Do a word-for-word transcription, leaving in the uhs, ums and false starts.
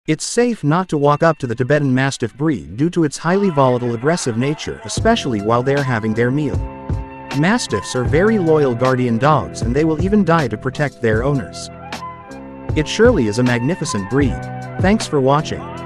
It's safe not to walk up to the Tibetan Mastiff breed due to its highly volatile aggressive nature, especially while they're having their meal. Mastiffs are very loyal guardian dogs, and they will even die to protect their owners. It surely is a magnificent breed. Thanks for watching.